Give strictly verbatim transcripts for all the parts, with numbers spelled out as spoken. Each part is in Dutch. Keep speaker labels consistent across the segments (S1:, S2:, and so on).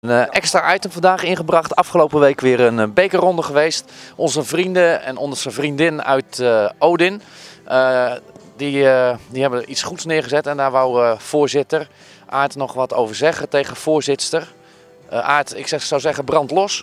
S1: Een uh, extra item vandaag ingebracht. Afgelopen week weer een uh, bekerronde geweest. Onze vrienden en onze vriendin uit uh, Odin, uh, die, uh, die hebben iets goeds neergezet. En daar wou uh, voorzitter Aart nog wat over zeggen tegen voorzitster. Uh, Aart, ik zeg, zou zeggen brand los.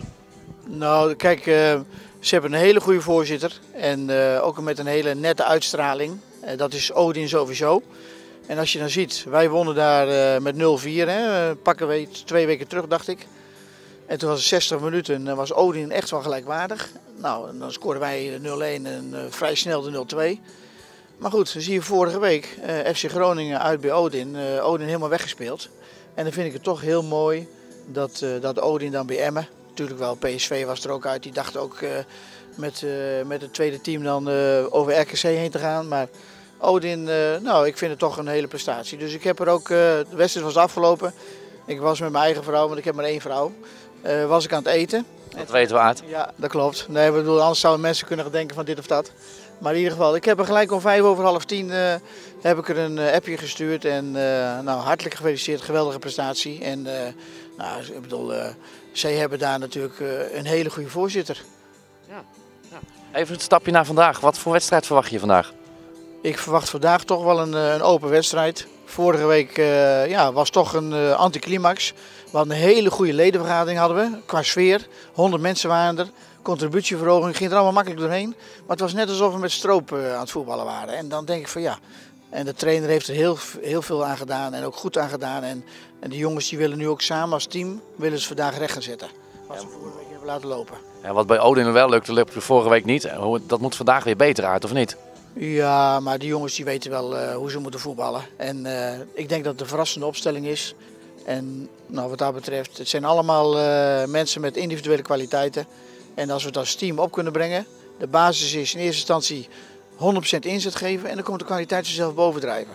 S2: Nou, kijk, uh, ze hebben een hele goede voorzitter. En uh, ook met een hele nette uitstraling. Uh, dat is Odin sowieso. En als je dan ziet, wij wonnen daar uh, met nul vier, hè, uh, pakken we twee weken terug, dacht ik. En toen was het zestig minuten en was Odin echt wel gelijkwaardig. Nou, dan scoorden wij nul een en uh, vrij snel de nul twee. Maar goed, dan zie je vorige week uh, F C Groningen uit bij Odin, uh, Odin helemaal weggespeeld. En dan vind ik het toch heel mooi dat, uh, dat Odin dan bij Emmen, natuurlijk wel P S V was er ook uit, die dacht ook uh, met, uh, met het tweede team dan uh, over R K C heen te gaan. Maar Odin, uh, nou, ik vind het toch een hele prestatie. Dus ik heb er ook, uh, de wedstrijd was afgelopen. Ik was met mijn eigen vrouw, want ik heb maar één vrouw. Uh, was ik aan het eten.
S1: Dat weten we, Aart.
S2: Ja, dat klopt. Nee, ik bedoel, anders zouden mensen kunnen denken van dit of dat. Maar in ieder geval, ik heb er gelijk om vijf over half tien uh, heb ik er een uh, appje gestuurd. En uh, nou, hartelijk gefeliciteerd, geweldige prestatie. En uh, nou, ik bedoel, uh, zij hebben daar natuurlijk uh, een hele goede voorzitter.
S1: Ja, ja. Even een stapje naar vandaag. Wat voor wedstrijd verwacht je vandaag?
S2: Ik verwacht vandaag toch wel een, een open wedstrijd. Vorige week uh, ja, was toch een uh, anticlimax. We hadden een hele goede ledenvergadering hadden we, qua sfeer. honderd mensen waren er. Contributieverhoging ging er allemaal makkelijk doorheen. Maar het was net alsof we met stroop uh, aan het voetballen waren. En dan denk ik van ja. En de trainer heeft er heel, heel veel aan gedaan en ook goed aan gedaan. En, en de jongens die willen nu ook samen als team willen ze vandaag recht gaan zetten. Wat ze vorige week hebben laten lopen.
S1: Ja, wat bij Odin wel lukte, lukte vorige week niet. Dat moet vandaag weer beter uit, of niet?
S2: Ja, maar die jongens die weten wel uh, hoe ze moeten voetballen. En uh, ik denk dat het een verrassende opstelling is. En nou, wat dat betreft, het zijn allemaal uh, mensen met individuele kwaliteiten. En als we het als team op kunnen brengen, de basis is in eerste instantie honderd procent inzet geven en dan komt de kwaliteit zichzelf bovendrijven.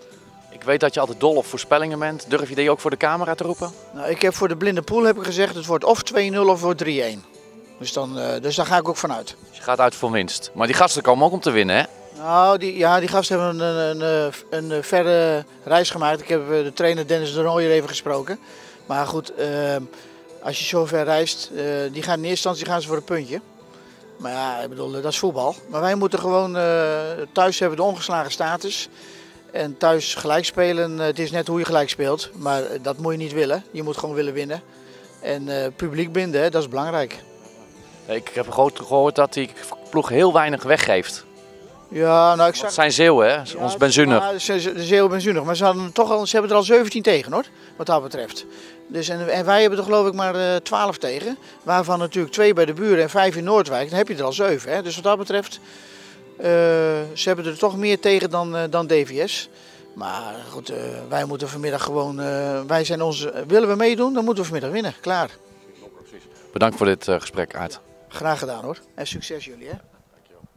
S1: Ik weet dat je altijd dol op voorspellingen bent. Durf je die ook voor de camera te roepen?
S2: Nou, ik heb voor de blinde pool heb ik gezegd, het wordt of twee nul of wordt drie een. Dus, dan, uh, dus daar ga ik ook vanuit.
S1: Dus je gaat uit voor winst. Maar die gasten komen ook om te winnen, hè?
S2: Nou, die, ja, die gasten hebben een, een, een, een verre reis gemaakt. Ik heb de trainer Dennis de Rooijer even gesproken. Maar goed, uh, als je zo ver reist, uh, die gaan in eerste instantie gaan ze voor een puntje. Maar ja, ik bedoel, dat is voetbal. Maar wij moeten gewoon, uh, thuis hebben we de ongeslagen status. En thuis gelijk spelen, uh, het is net hoe je gelijk speelt. Maar uh, dat moet je niet willen. Je moet gewoon willen winnen. En uh, publiek binden, hè, dat is belangrijk.
S1: Ik heb gehoord dat die ploeg heel weinig weggeeft.
S2: Ja, nou ik zag...
S1: Het zijn Zeeuwen, hè?
S2: Ja,
S1: ons benzunig.
S2: Ja, de Zeeuwen benzunig. Maar ze, hadden toch al, ze hebben er al zeventien tegen, hoor. Wat dat betreft. Dus, en, en wij hebben er geloof ik maar uh, twaalf tegen. Waarvan natuurlijk twee bij de buren en vijf in Noordwijk. Dan heb je er al zeven. Hè? Dus wat dat betreft, uh, ze hebben er toch meer tegen dan, uh, dan D V S. Maar goed, uh, wij moeten vanmiddag gewoon, uh, wij zijn onze, willen we meedoen, dan moeten we vanmiddag winnen. Klaar.
S1: Bedankt voor dit uh, gesprek, Aart.
S2: Graag gedaan hoor. En succes jullie, hè.